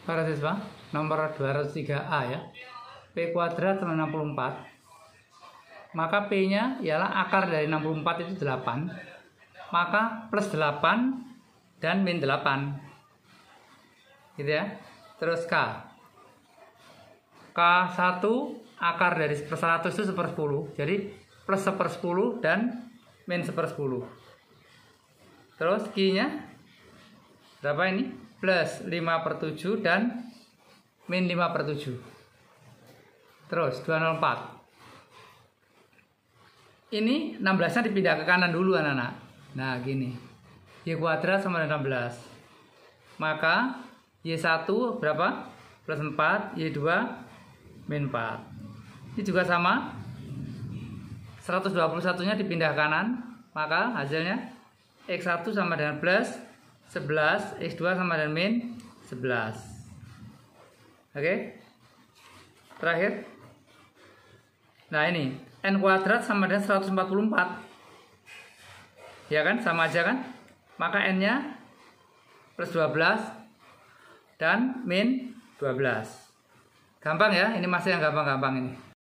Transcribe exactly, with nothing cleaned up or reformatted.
Para siswa, nomor dua ratus tiga A ya. P kuadrat sama enam puluh empat. Maka P-nya ialah akar dari enam puluh empat itu delapan. Maka plus delapan dan min delapan. Gitu ya. Terus K. K satu akar dari seratus itu sepersepuluh. Jadi plus sepersepuluh dan min sepersepuluh. Terus Q-nya berapa ini? Plus lima per tujuh dan min lima per tujuh. Terus dua ratus empat. Ini enam belas-nya dipindah ke kanan dulu anak-anak. Nah gini, Y kuadrat sama dengan enam belas. Maka Y satu berapa? Plus empat, Y dua min empat. Ini juga sama. seratus dua puluh satu-nya dipindah kanan. Maka hasilnya X satu sama dengan plus sebelas, X dua sama dengan min sebelas. Oke. Terakhir. Nah ini N kuadrat sama dengan seratus empat puluh empat. Ya kan, sama aja kan? Maka N-nya plus dua belas dan min dua belas. Gampang ya, ini masih yang gampang-gampang ini.